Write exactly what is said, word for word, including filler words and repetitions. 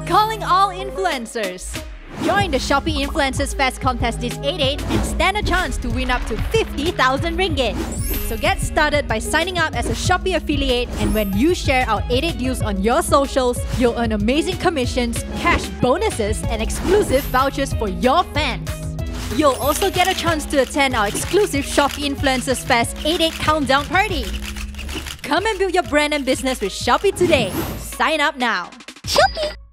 Calling all influencers! Join the Shopee Influencers Fest contest this eight eight and stand a chance to win up to fifty thousand ringgit. So get started by signing up as a Shopee affiliate, and when you share our eight eight deals on your socials, you'll earn amazing commissions, cash bonuses, and exclusive vouchers for your fans. You'll also get a chance to attend our exclusive Shopee Influencers Fest eight eight Countdown Party. Come and build your brand and business with Shopee today. Sign up now. Shopee!